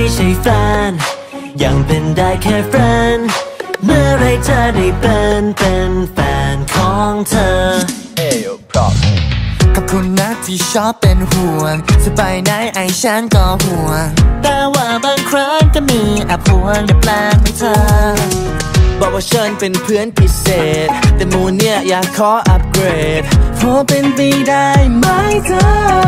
ใช่แฟนยังเป็นได้แค่แฟนเมื่อไรเธอได้เป็นแฟนของเธอขอบคุณนะที่ชอบเป็นห่วงจะไปไหนไอ้ฉันก็ห่วงแต่ว่าบางครั้งก็มีแอบห่วงดับแปลงให้เธอบอกว่าฉันเป็นเพื่อนพิเศษแต่หมู่เนี่ยอยากขออัปเกรดพอเป็นไปได้ไหมเธอ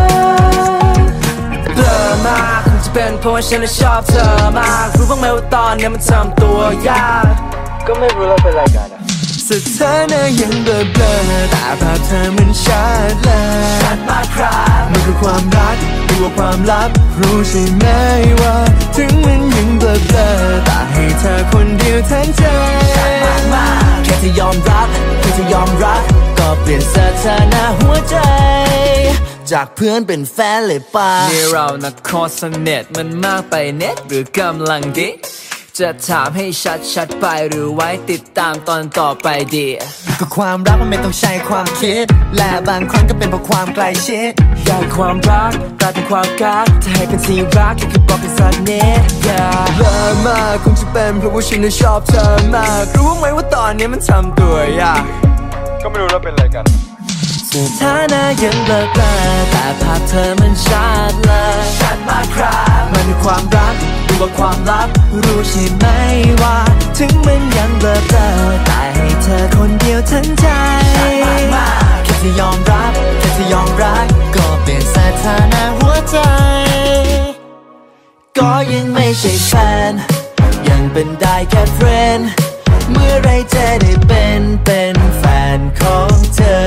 เลิศมากคงจะเป็นเพราะว่าฉันชอบเธอมากรู้บ้างไหมว่าตอนนี้มันทำตัวยากก็ไม่รู้เราเป็นอะไรกันสถานะยังเบลอแต่ภาพเธอมันชัดเลยชัดมากครับมันคือความรักหรือว่าความลับรู้ใช่ไหมว่าถึงมันยังเบลอแต่ให้เธอคนเดียวทั้งใจชัดมากแค่จะยอมรับแค่จะยอมรักก็เปลี่ยนสถานะหัวใจจากเพื่อนเป็นแฟนเลยป่ะนี่เรานะคอสเน็ตมันมากไปเน็ตหรือกำลังดีจะถามให้ชัดไปหรือไว้ติดตามตอนต่อไปดีก็ความรักมันไม่ต้องใช้ความคิดและบางครั้งก็เป็นเพราะความใกล้ชิดอยากความรักกลายเป็นความกักจะให้เป็นที่รักแค่บอกกันสักนิดเลิศมากคงจะเป็นเพราะว่าฉันชอบเธอมากรู้ไหมว่าตอนนี้มันทำตัวยากก็ไม่รู้เราเป็นอะไรกันสถานะยังเบลอแต่ภาพเธอมันชัดเลยชัดมากครับมันคือความรักหรือว่าความลับรู้ใช่ไหมว่าถึงมันยังเบลอแต่ให้เธอคนเดียวทั้งใจชัดมากแค่จะยอมรับแค่จะยอมรักก็เปลี่ยนสถานะหัวใจก็ยังไม่ใช่แฟนยังเป็นได้แค่เพื่อนเมื่อไรจะได้เป็นแฟนของเธอ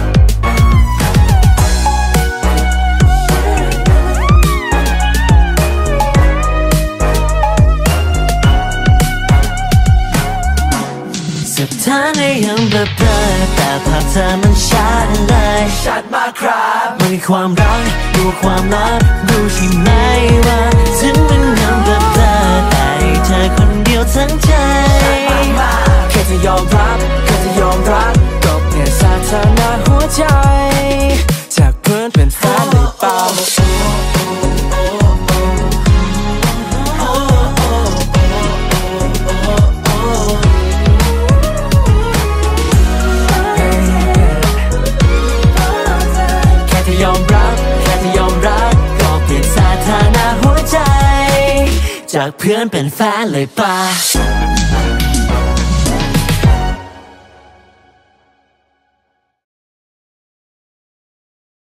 สถานะยังเบลอแต่ภาพเธอมันชัดเลยชัดมากครับมันคือความรักหรือว่าความลับรู้ใช่ไหมว่าถึงมันยังเบลอแต่ให้เธอคนเดียวทั้งใจแค่จะยอมรับแค่จะยอมรักก็เปลี่ยนสถานะหัวใจจากเพื่อนเป็นแฟนเลยเปล่าจากเพื่อนเป็นแฟนเลยป่ะ